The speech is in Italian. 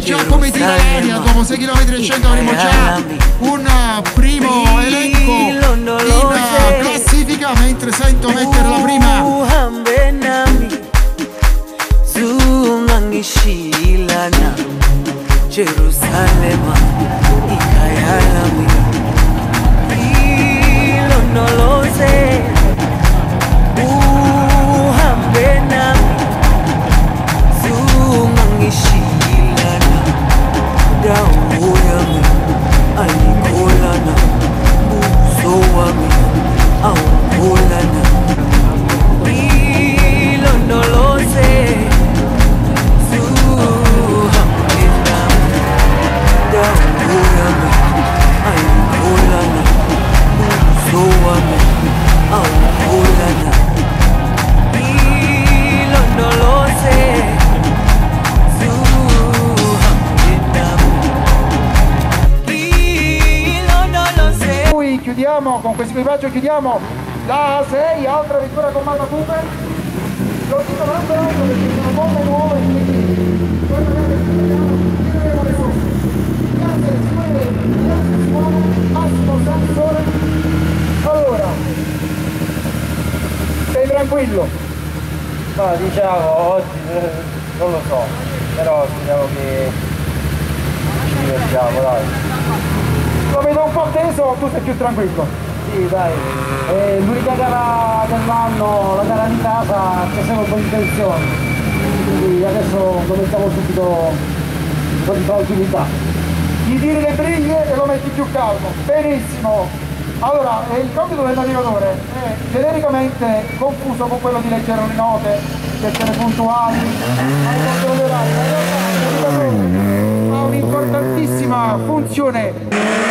già come tira l'aria, dopo 6 km e 100 avremo già un primo elenco in classifica, mentre sento mettere la prima. Jerusalema ikayalami ilonoloze uhambe nami zungangishilana dawo yami ayikholana buso wami awukholana ilonoloze Chiudiamo con questo equipaggio, chiudiamo la 6, altra vittoria con Mata Cooper. Lo sto parlando perché sono molte nuove, quindi vedremo le cose. Grazie Simone, Massimo Sansone. Allora, sei tranquillo? No, diciamo oggi non lo so, però speriamo che ci divertiamo, dai. Lo vedo un po' teso, tu sei più tranquillo. Sì, dai. L'unica gara dell'anno, la gara di casa, che siamo con intenzioni. Quindi adesso cominciamo subito un po' di tranquillità. Gli tiri le briglie e lo metti più calmo. Benissimo. Allora, il compito del navigatore è genericamente confuso con quello di leggere le note, di essere puntuali, ha un'importantissima funzione